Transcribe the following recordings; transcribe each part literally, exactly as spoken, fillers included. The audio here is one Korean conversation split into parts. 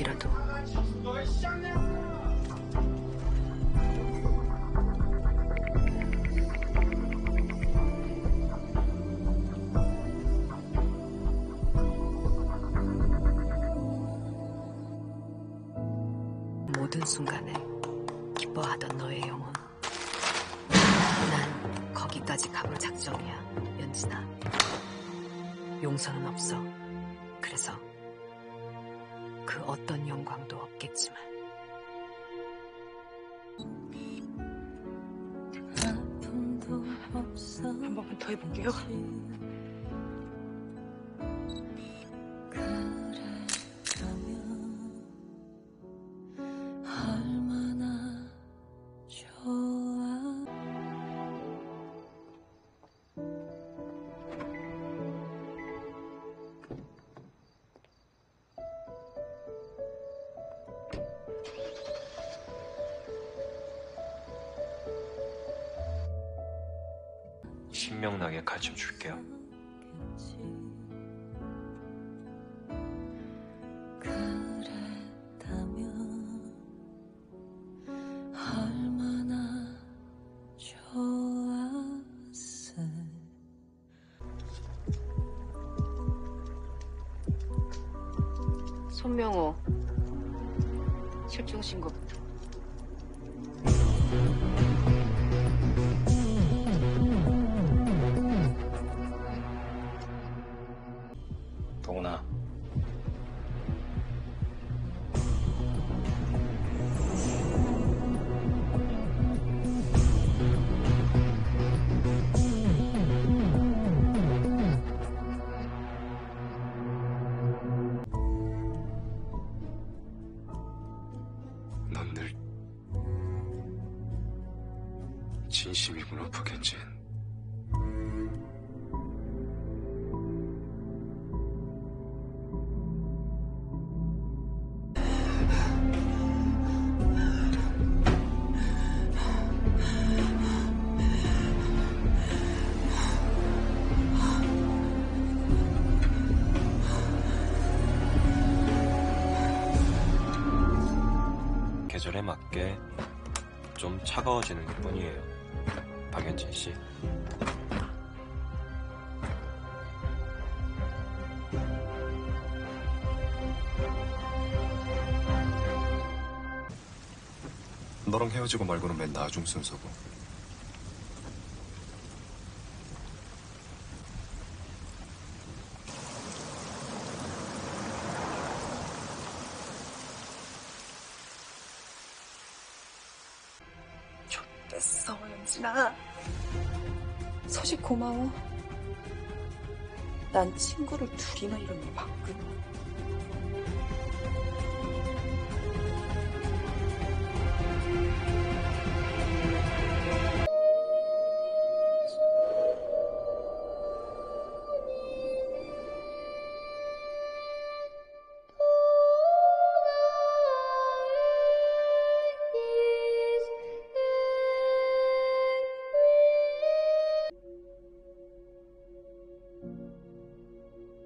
얘기라도. 모든 순간에 기뻐하던 너의 영혼. 난 거기까지 가볼 작정이야, 연진아. 용서는 없어. 그래서 그 어떤 영광도 없겠지만. 한 번만 더 해볼게요. 신명나게 가르쳐 줄게요. 손명호 실종 신고부터. 동훈아. 넌 늘 진심이구나, 박현진. 계절에 맞게 좀 차가워지는 것 뿐이에요, 박현진 씨. 너랑 헤어지고 말고는 맨 나중 순서고. 좋댔어, 연진아. 소식 고마워. 난 친구를 둘이나 이름을 바꾸고.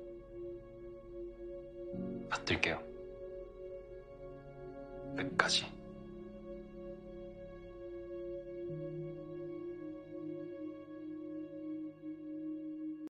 받들게요. 끝까지.